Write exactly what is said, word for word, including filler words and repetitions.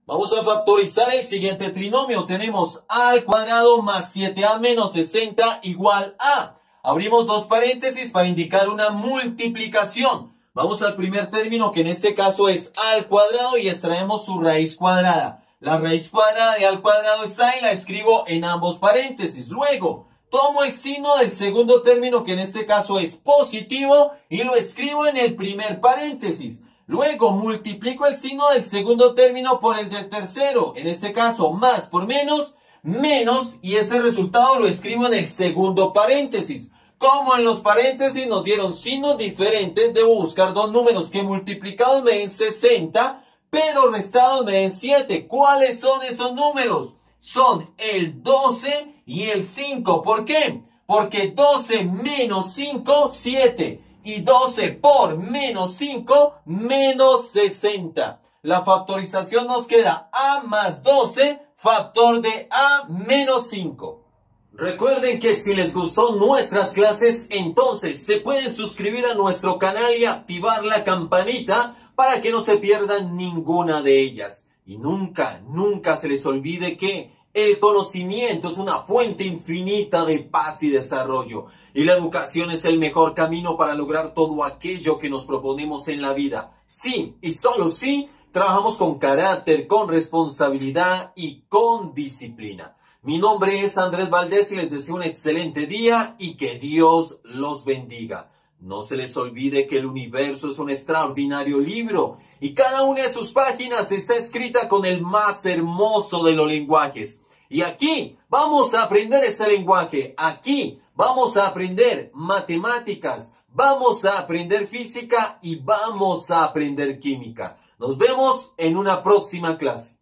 Vamos a factorizar el siguiente trinomio. Tenemos a al cuadrado más siete a menos sesenta igual a. Abrimos dos paréntesis para indicar una multiplicación. Vamos al primer término, que en este caso es a al cuadrado, y extraemos su raíz cuadrada. La raíz cuadrada de a al cuadrado es a y la escribo en ambos paréntesis. Luego, tomo el signo del segundo término, que en este caso es positivo, y lo escribo en el primer paréntesis. Luego multiplico el signo del segundo término por el del tercero, en este caso más por menos, menos, y ese resultado lo escribo en el segundo paréntesis. Como en los paréntesis nos dieron signos diferentes, debo buscar dos números que multiplicados me den sesenta, pero restados me den siete. ¿Cuáles son esos números? Son el doce y el cinco. ¿Por qué? Porque doce menos cinco, siete. Y doce por menos cinco, menos sesenta. La factorización nos queda a más doce, factor de a menos cinco. Recuerden que si les gustó nuestras clases, entonces se pueden suscribir a nuestro canal y activar la campanita para que no se pierdan ninguna de ellas. Y nunca, nunca se les olvide que el conocimiento es una fuente infinita de paz y desarrollo. Y la educación es el mejor camino para lograr todo aquello que nos proponemos en la vida. Sí, y solo sí, trabajamos con carácter, con responsabilidad y con disciplina. Mi nombre es Andrés Valdés y les deseo un excelente día y que Dios los bendiga. No se les olvide que el universo es un extraordinario libro y cada una de sus páginas está escrita con el más hermoso de los lenguajes. Y aquí vamos a aprender ese lenguaje. Aquí vamos a aprender matemáticas, vamos a aprender física y vamos a aprender química. Nos vemos en una próxima clase.